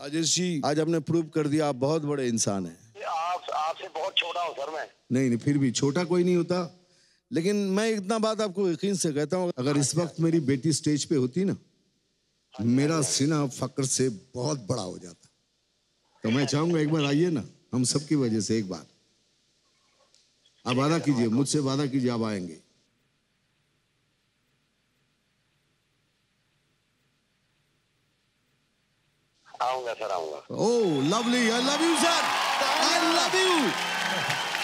राजेश जी, आज आपने प्रूव कर दिया आप बहुत बड़े इंसान हैं। आपसे बहुत छोटा हूँ सर मैं। नहीं, फिर भी छोटा कोई नहीं होता, लेकिन मैं इतना बात आपको यकीन से कहता हूँ, अगर इस वक्त मेरी बेटी स्टेज पे होती ना, मेरा सीना फक्र से बहुत बड़ा हो जाता। तो मैं चाहूंगा एक बार आइए ना, हम सबकी वजह से एक बार आप वादा कीजिए, मुझसे वादा कीजिए आप आएंगे। आऊंगा सर, आऊंगा। Oh lovely, I love you sir, I love you.